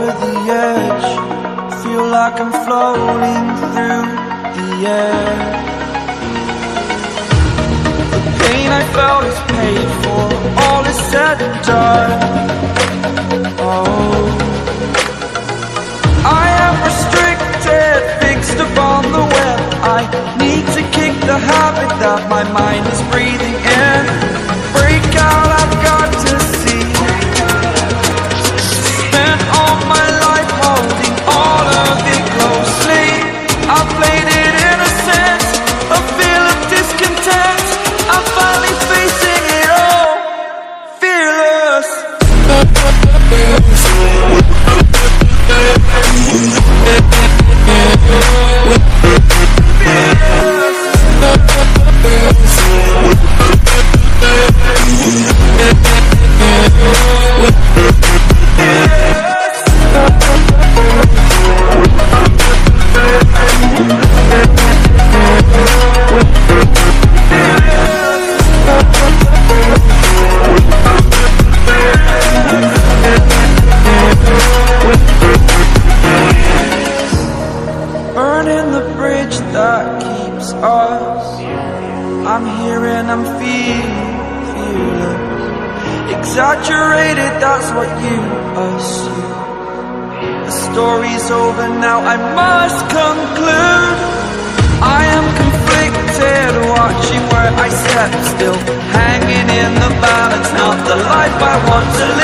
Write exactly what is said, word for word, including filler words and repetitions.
over the edge, feel like I'm floating through the air. The pain I felt is paid for, all is said and done. Oh, I am restricted, fixed upon the web. I need to kick the habit that my mind is breathing in. Break out, I've got to see. Spent all my life holding all of it closely. I played it innocent, a feel of discontent. I'm finally facing it all, fearless. Burning the bridge that keeps us. I'm here and I'm feeling fearless. Exaggerated, that's what you assume. The story's over now, I must conclude. I am conflicted, watching where I step still, hanging in the balance, not the life I want to